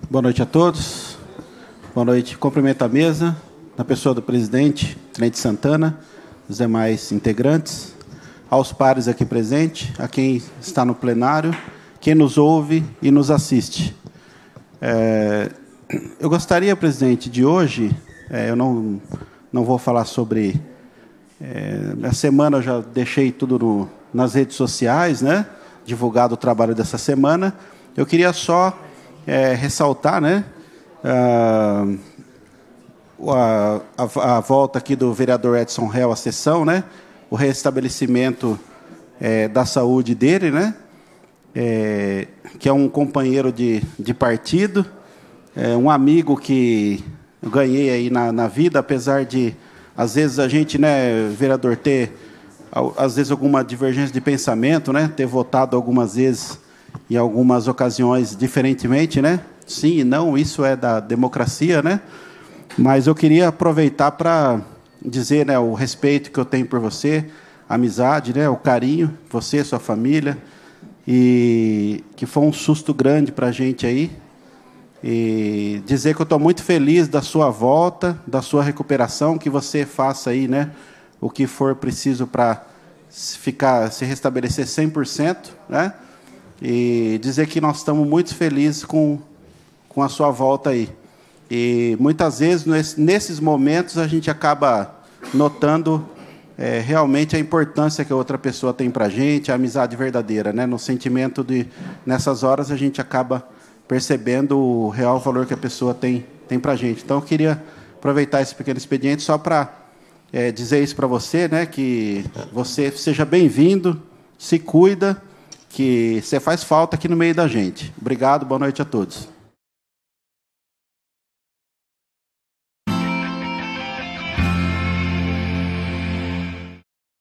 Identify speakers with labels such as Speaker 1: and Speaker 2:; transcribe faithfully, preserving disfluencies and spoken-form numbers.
Speaker 1: Boa noite a todos. Boa noite. Cumprimento a mesa, na pessoa do presidente, Tenente Santana, os demais integrantes, aos pares aqui presentes, a quem está no plenário, quem nos ouve e nos assiste. É, eu gostaria, presidente, de hoje, é, eu não, não vou falar sobre... É, a semana eu já deixei tudo no, nas redes sociais, né, divulgado o trabalho dessa semana. Eu queria só é, ressaltar, né, a, a, a volta aqui do vereador Edson Hell à sessão, né, o restabelecimento é, da saúde dele, né, é, que é um companheiro de, de partido, é um amigo que eu ganhei aí na, na vida, apesar de, às vezes, a gente, né, vereador, ter, às vezes, alguma divergência de pensamento, né, ter votado algumas vezes, em algumas ocasiões, diferentemente, né, sim e não, isso é da democracia, né, mas eu queria aproveitar para dizer, né, o respeito que eu tenho por você, a amizade, né, o carinho, você, sua família, e que foi um susto grande para a gente aí, e dizer que eu estou muito feliz da sua volta, da sua recuperação, que você faça aí, né, o que for preciso para ficar, se restabelecer cem por cento, né, e dizer que nós estamos muito felizes com, com a sua volta aí. E, muitas vezes, nesses momentos, a gente acaba notando é, realmente a importância que a outra pessoa tem para a gente, a amizade verdadeira, né, no sentimento de, nessas horas, a gente acaba percebendo o real valor que a pessoa tem, tem para a gente. Então, eu queria aproveitar esse pequeno expediente só para é, dizer isso para você, né, que você seja bem-vindo, se cuida, que você faz falta aqui no meio da gente. Obrigado, boa noite a todos.